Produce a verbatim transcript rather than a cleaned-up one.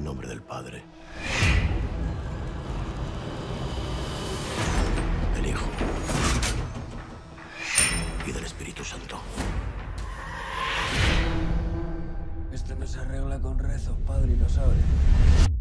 nombre del Padre, del Hijo y del Espíritu Santo. Esto no se arregla con rezos, padre, y lo sabe.